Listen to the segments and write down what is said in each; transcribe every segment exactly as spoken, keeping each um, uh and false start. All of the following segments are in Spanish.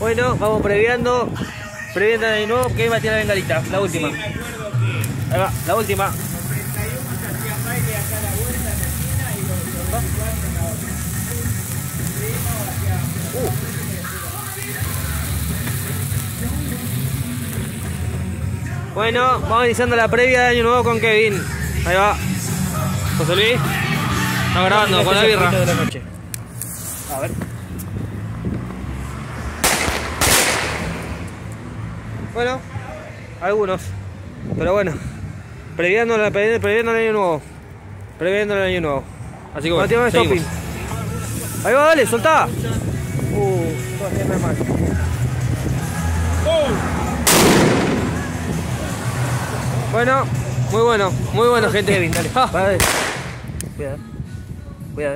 Bueno, vamos previando. Previendo de nuevo que va a tirar la bengalita. La última. Ahí va, la última. Uh. Bueno, vamos iniciando la previa de Año Nuevo con Kevin. Ahí va. José Luis. Está grabando con la birra. De la noche. A ver. Bueno, algunos. Pero bueno. Previendo, previendo el Año Nuevo. Previendo el Año Nuevo. Así que bueno, seguimos. Ahí va, dale, soltá. Uh, todo siempre mal. Bueno, muy bueno, muy bueno, gente. Kevin, dale. Ah, dale. Cuidado. Cuidado.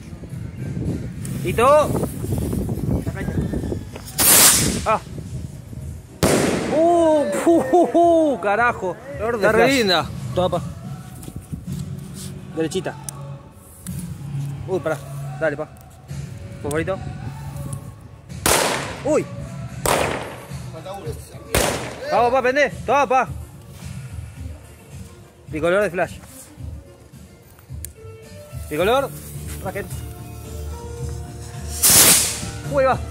¿Y todo? Ah. Uh, uh, uh, uh, carajo. Está re linda. Toda pa. Derechita. Uy, pará. Dale, pa. Favorito. Uy. Vamos, pa, pendé. Toma, pa. Bicolor de flash. Bicolor. Racket. Uy, va.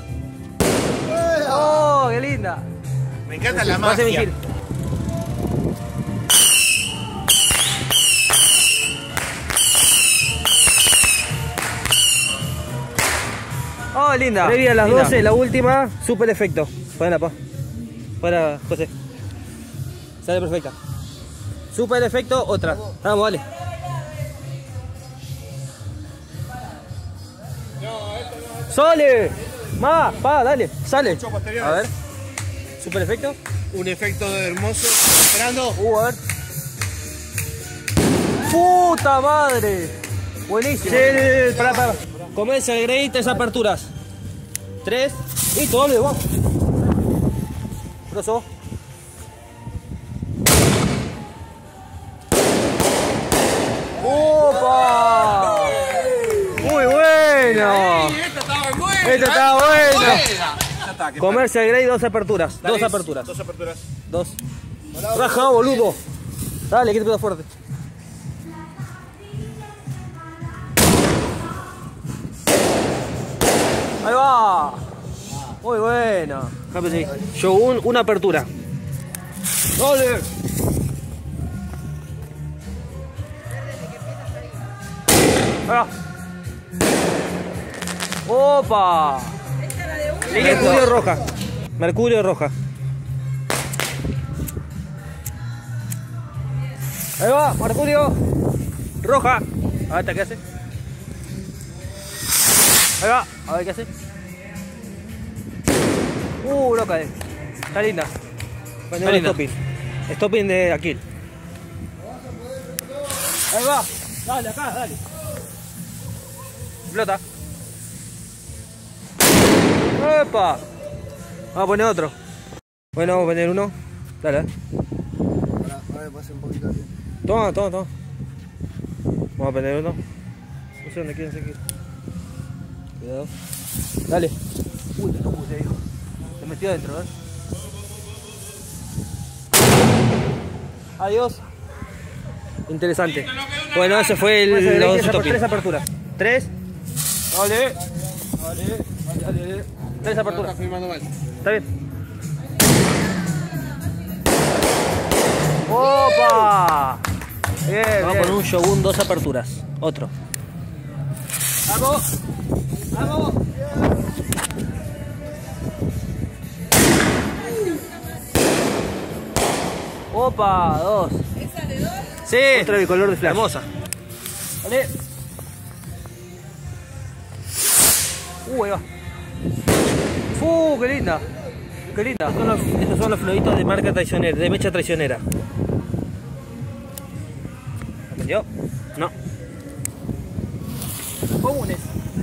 Oh, qué linda. Me encanta la magia. Oh, linda. Previa a las linda. doce, la última, super efecto. Ponela, pa. Ponela, José. Sale perfecta. Super efecto, otra. Vamos, vale. ¡Sale! Más, pa, dale, sale. A ver. Super efecto. Un efecto hermoso. Esperando. Uh, a ver. ¡Puta madre! Buenísimo. Sí, pará, pará. Comienza el grade, tres aperturas. Tres. Y todo le vamos. Grosso. ¡Opa! Muy bueno. Esta estaba buena. Esta estaba buena. buena. Comercial grade, dos aperturas. Dale, dos aperturas. Dos aperturas. Dos. Raja, boludo. Dale, que te pedo fuerte. Ahí va. Muy bueno. Shogun, una apertura. Dale. Ahora. Opa. Mercurio roja. Mercurio roja. Ahí va, Mercurio roja. A ver, ¿qué hace? Ahí va, a ver qué hace. Uh, loca, eh. Está linda. Bueno, está linda. Stopping. Stopping de Aquil. Ahí va. Dale, acá, dale. Explota. ¡Epa! Vamos a poner otro. Bueno, vamos a poner uno. Dale. A ver, pase un poquito aquí. Toma, toma, toma. Vamos a poner uno. No sé dónde quieren seguir. Cuidado. Dale. Uy, no puse, hijo. Se metió adentro, ¿eh? Adiós. Interesante. Bueno, ese fue el, los dos tres aperturas. Tres. Dale. Dale. Dale, dale. Tres aperturas. Está filmando mal. Está bien. ¡Opa! Bien, vamos bien. Por un Shogun, dos aperturas. Otro. ¡Vamos! ¡Vamos! ¡Opa! Dos. ¿Esa de dos? Sí. Otra bicolor de flash. Hermosa. Vale. Uh, ahí va. ¡Uh, qué linda! ¡Qué linda! Estos son los, estos son los fluiditos de marca traicionera, de mecha traicionera. ¿Aprendió? No. Comunes.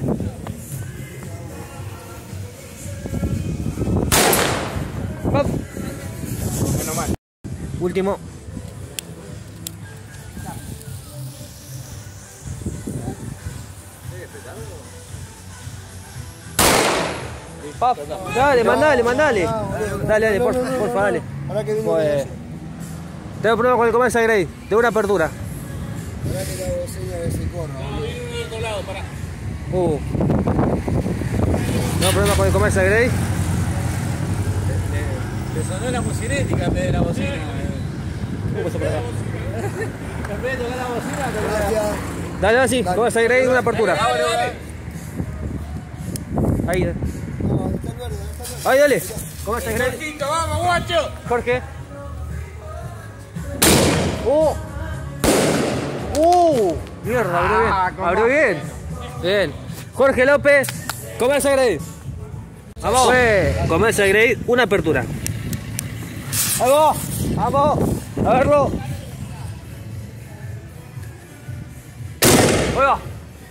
¡Pop! Menos mal. Último. Pap, dale, mandale, mandale. Dale, dale, porfa, porfa, dale. Ahora que viene Pues, tengo problema con el Comesa Grey, de una apertura. ahora que la bocina de ese corro. No, viene de otro lado, pará. Uh. Tengo problema con el Comesa Grey. Te sonó la musinética en vez de la bocina. Uh, pasó por acá. En vez de tocar la bocina, te Gracias. Dale, así, Comesa Grey, de una apertura. Ahí, dale. No, está el verde, está el verde. Ahí, dale. Comesa Grey. Jorgito, vamos, guacho. Jorge. ¡Uh! ¡Uh! Mierda, abrió bien. Ah, cómo Abrió bien. Bien. Jorge López, Comesa Grey. Vamos. Fue Comesa Grey, una apertura. Vamos, vamos. A verlo. ¡Oiga!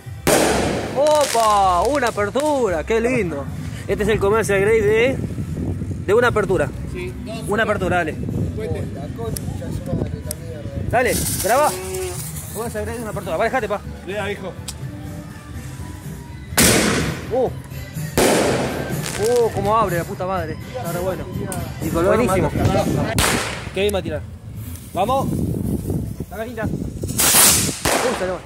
¡Opa! Una apertura. ¡Qué lindo! Este es el Comesa Grey de, de una apertura. Sí, dos. Una apertura, dale. Oh, la concha de su madre, esta mierda. Dale, graba. Comesa Grey de una apertura. Va, dejate, pa. Cuidado, hijo. Uh. Uh, cómo abre la puta madre. Está re bueno. Y color buenísimo. Qué bien va a tirar. Vamos. La linda. Uh, salió.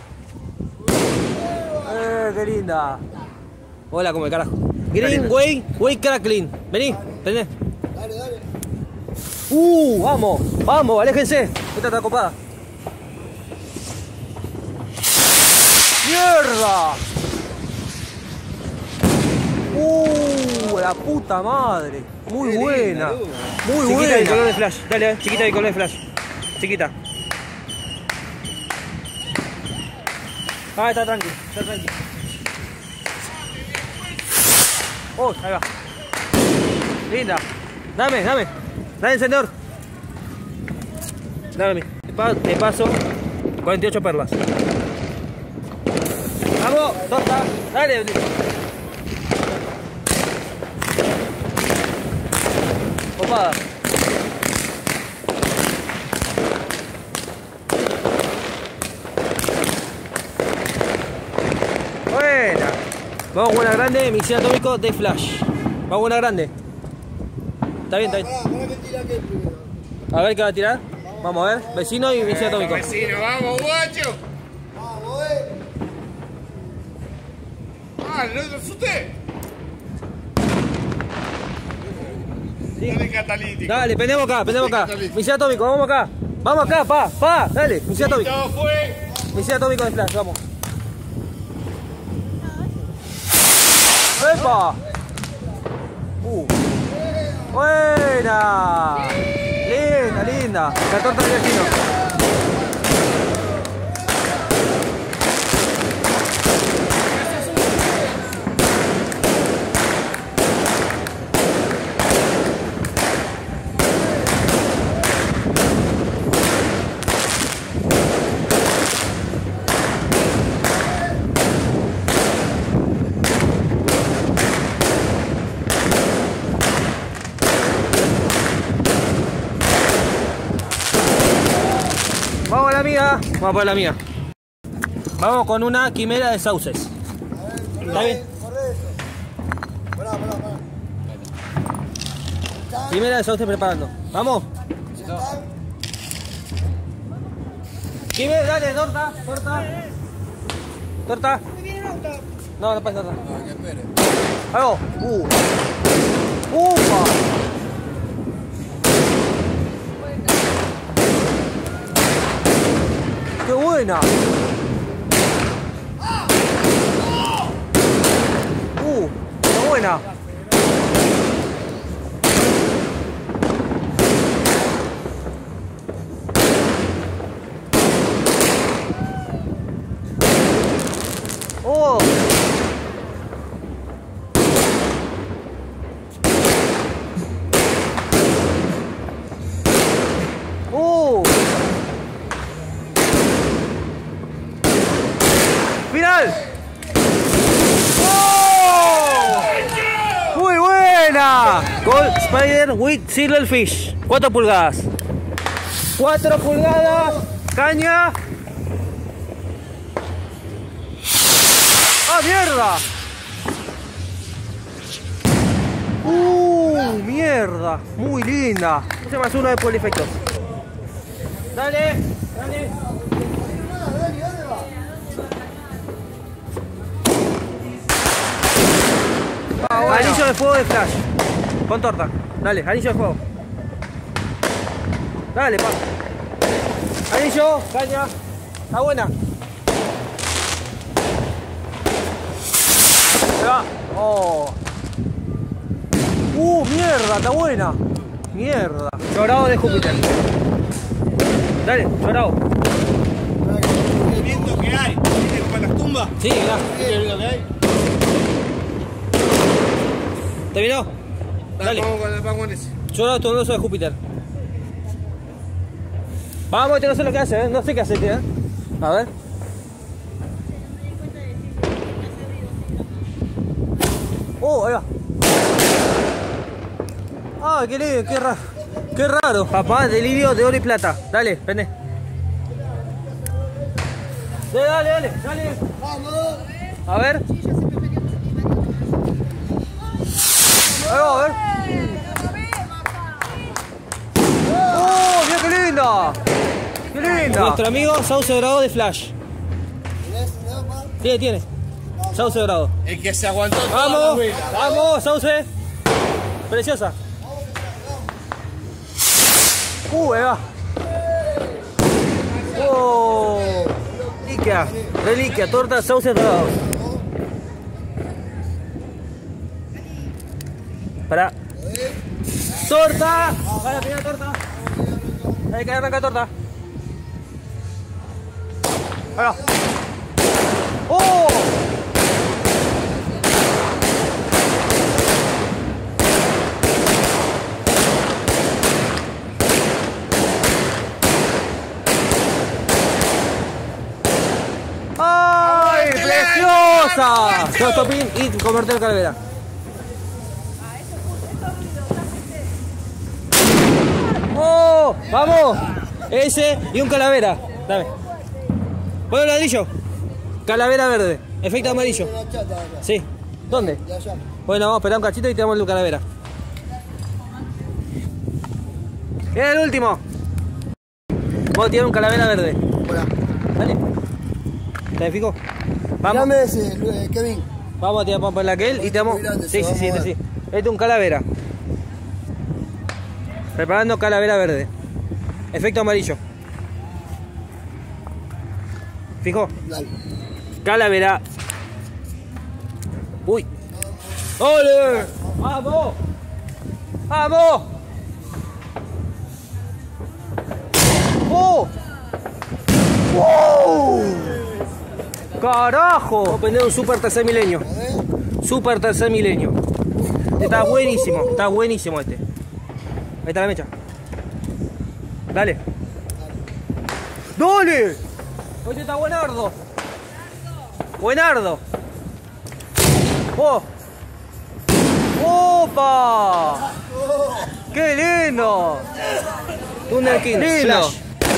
Eh, qué linda. Hola, como el carajo. Green, way, way crackling. Vení, tenés. Dale, dale. Uh, vamos, vamos, aléjense. Esta está copada. ¡Mierda! Uh, la puta madre. Muy buena. Muy Chiquita buena. y color de flash. Dale, chiquita y color de flash. Chiquita. Ah, está tranqui, está tranqui. Oh, ahí va. Linda. Dame, dame. Dame encendedor. Dame. Te pa- Te paso cuarenta y ocho perlas. Vamos, torta. Dale. Copada. Buena. Vamos con una grande, misil atómico de flash. Vamos con una grande. Está bien, está bien. Pará, pará que tira aquel primero. A ver qué va a tirar. Vamos a ver. Vecino y misil atómico. Vecino, vamos, guacho. Vamos, eh. Ah, no lo asusté. Sí. Dale catalítico. Dale, pendemos acá, pendemos acá. Misil atómico, vamos acá. Vamos acá, pa, pa. Dale, misil atómico. Todo fue. Misil atómico de flash, vamos. ¡Epa! Uh. ¡Buena! Linda, linda. La torta del vecino. Vamos a la mía. Vamos por la mía. Vamos con una quimera de sauces. ¿Está bien? Corre eso. Pará, pará, pará. Quimera de sauces preparando. Vamos. ¿Ya está? Quimera, dale, torta, torta. Torta. No, no pasa torta. No, que espere. Algo. Uh. Upa. ¡Qué buena! ¡Uh! ¡Qué buena! ¡Oh! ¡Uh! ¡Final! ¡Oh! ¡Muy buena! Gold Spider with Silverfish. cuatro pulgadas. cuatro pulgadas. Caña. ¡Ah, mierda! mierda! Muy linda. Ese más uno de Polifectos. Dale, dale. Ah, bueno. Anillo de fuego de flash. Con torta. Dale, anillo de fuego. Dale, pa. Anillo, caña. Está buena. Ahí va. Oh. Uh, mierda, está buena. Mierda. Llorado de Júpiter. Dale, llorado. El viento que hay, ¿viste con las tumbas? Sí, mirá. ¿Viste el viento que hay? ¿Terminó? Dale. Vamos con el vagón ese. Llorado tornoso de Júpiter. Vamos, este no sé lo que hace, ¿eh? No sé qué hace, tío. ¿Eh? A ver. Oh, ahí va. Ah, qué lindo, qué raro. Qué raro. Papá, delirio de oro y plata. Dale, vení. Dale, dale, dale, dale. Vamos. A ver. Ahí va, a ver. ¡Oh, mira qué linda! ¡Qué linda! Nuestro amigo Sauce Dorado de Flash. Tiene, tiene. Sauce Dorado. El que se aguantó. ¡Vamos! ¡Vamos, Sauce! Preciosa. ¡Uh, ahí va! ¡Oh! Reliquia, reliquia, torta Sauce Dorado. Para. ¡Torta! ¡Para la primera torta! Hay que arrancar torta. Ahora. ¡Oh! ¡Ay, preciosa! Dos topping y convertir calavera. ¡Oh! ¡Vamos! Ese y un calavera. Dame. ¿Puedo el ladrillo? Calavera verde. Efecto amarillo. Sí. ¿Dónde? Bueno, vamos a esperar un cachito y te damos el calavera. Viene el último. Vos tirar un calavera verde. Hola. Dale. ¿Te fijo? Vamos. Dame ese, Kevin. Vamos a tirar, vamos a ponerle aquel y te damos. Sí, sí, sí, este sí. Este es un calavera. Preparando calavera verde. Efecto amarillo. ¿Fijo? Dale. Calavera. Uy. ¡Ole! ¡Vamos! ¡Vamos! ¡Oh! ¡Wow! ¡Carajo! Vamos a prender un super tercer milenio. Super tercer milenio. Este está buenísimo. Está buenísimo este. Ahí está la mecha. Dale. ¡Dale! Este está buenardo. Buenardo. ¡Oh! ¡Opa! ¡Qué lindo! Thunder King. Lindo.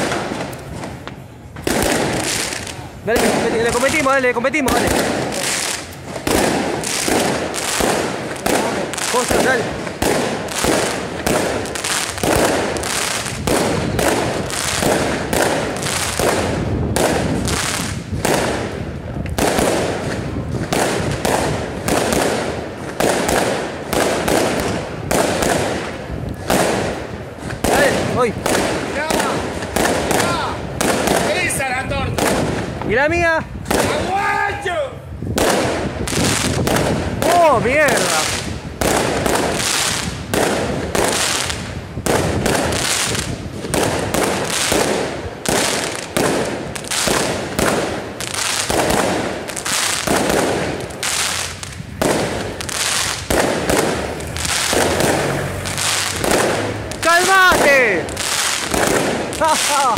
Dale, le competimos, dale, le competimos, dale. Cosas, dale. Hoy. Mirá, mirá. Esa la torta. ¿Y la mía? ¡Aguacho! ¡Oh, mierda! ¡Calmate! ¡Ja, ja!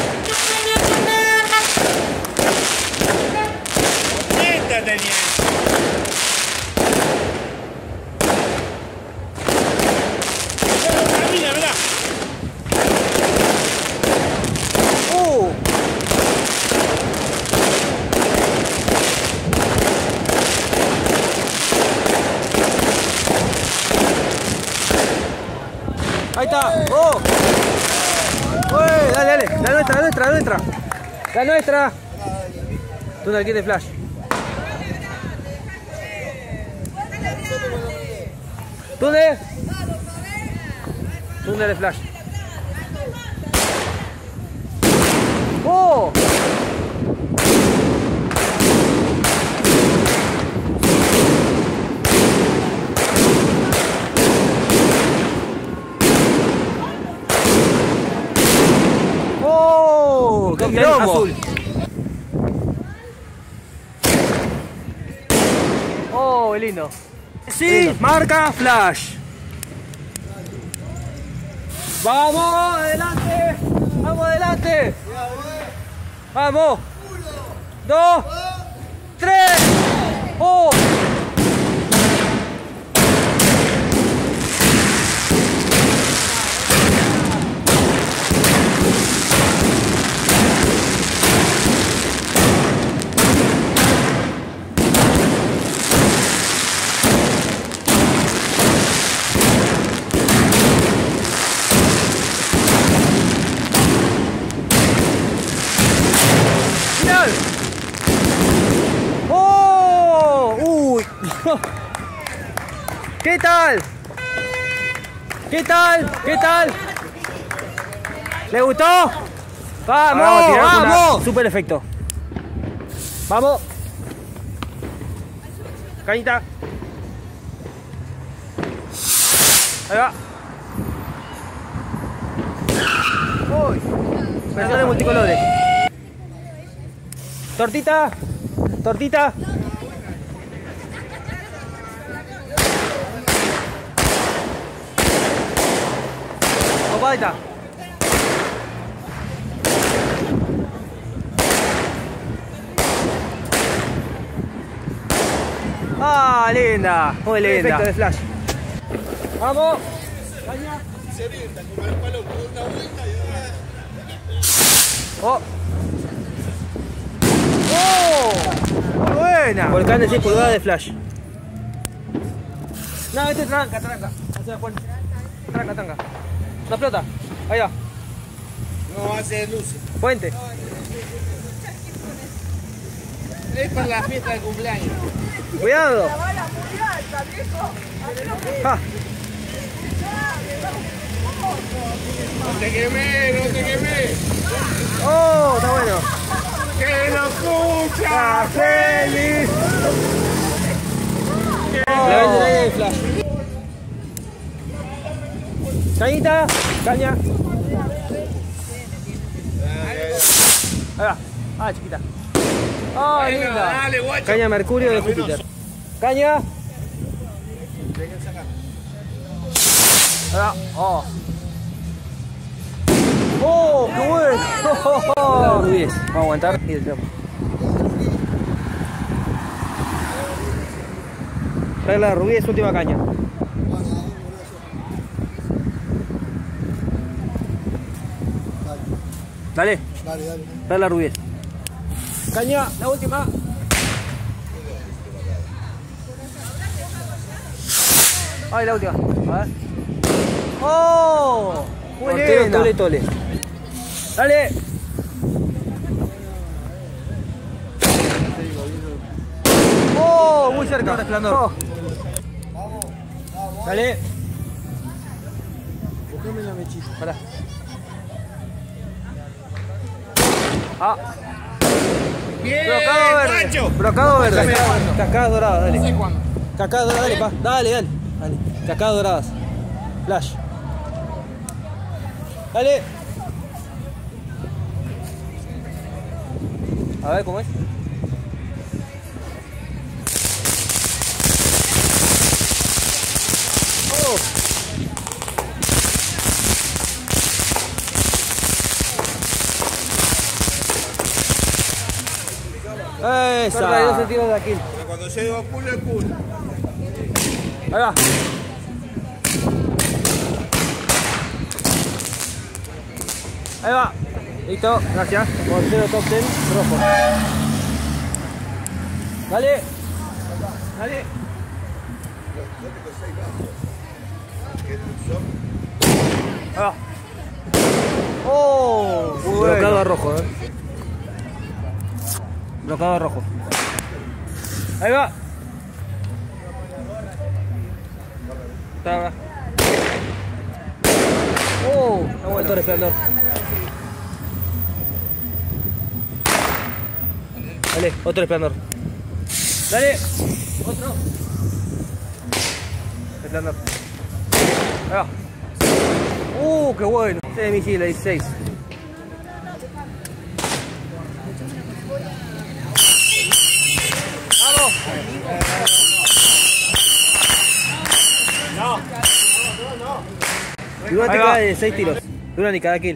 Esta tenía. Mira, mirá. ¡Uh! está. ¡Oh! ¡Uy! Dale, dale. La nuestra, la nuestra, la nuestra. La nuestra. Túnel kit de flash. Túnel. Túnel de flash. ¡Oh! ¡Oh! ¡Qué quilombo! Azul. ¡Oh, lindo! Sí, lindo. Marca flash. ¡Vamos, adelante! ¡Vamos, adelante! ¡Vamos! ¡Dos! ¡Tres! ¡Oh! ¡Oh! ¡Uy! ¿Qué tal? ¿Qué tal? ¿Qué tal? ¿Le gustó? ¡Vamos! ¡Vamos! ¡Vamos! Super efecto. ¡Vamos! Cañita. Ahí va. ¡Uy! Versión de multicolores. Tortita. Tortita. Copadita. Ah, linda. Muy linda. Efecto de flash. Vamos. Se orienta como el palo con una vuelta y Oh. ¡Oh! ¡Muy buena! Volcán de seis pulgadas de flash. No, este es tranca, tranca. Hacia Juan. Tranca, tranca. No explota. Ahí va. no hace luces. Puente. Es para la fiesta de cumpleaños. Cuidado. Ah. No te quemé, no te quemé. Oh, está bueno. ¡Que lo escucha! ¡Está feliz! Oh. La vende de aire de flash. Cañita, caña. Ahí va. Ah, chiquita. Ah, Venga, linda. dale, guacho. Caña Mercurio de Júpiter. Caña. Ahí va. Oh. ¡Oh, qué bueno! Oh, Rubies. Vamos a aguantar y detrás. Regla de Rubies, última caña. Dale. Dale, dale. Regla de Rubies. Caña, la última. Ay, la última. A ver. ¡Oh! Muy linda. Tole, tole. Dale. Oh, muy cerca. Resplandor. Oh. Dale. Buscame la mechita. Pará. Ah. Bien, Brocado verde. guacho. Brocado verde. Déjame Cascadas doradas, dale. No sé cuándo. Cascadas doradas, dale, pa. Dale, dale. Dale. Cascadas doradas. Flash. Dale. A ver cómo es. Oh. Esa. dos centímetros de aquí. Cuando llego a culo, es culo. Ahí va. Ahí va. Listo, gracias. Portero top ten, rojo. Dale. Dale. Ahí va. Oh, muy bueno. Blocado a rojo, eh. Blocado a rojo. Ahí va. Está, va. Oh, está bueno. Otro resplandor. Dale, otro resplandor. Dale, otro. Resplandor. Ahí va. Uh, qué bueno. Este de misil, dieciséis. ¡Vamos! No. No, no. Durante cada de seis tiros. Duran y cada kill.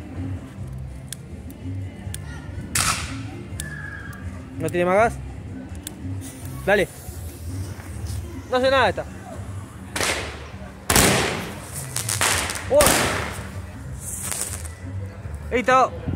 ¿No tiene más gas? Dale. No hace nada esta. Oh. Ahí está.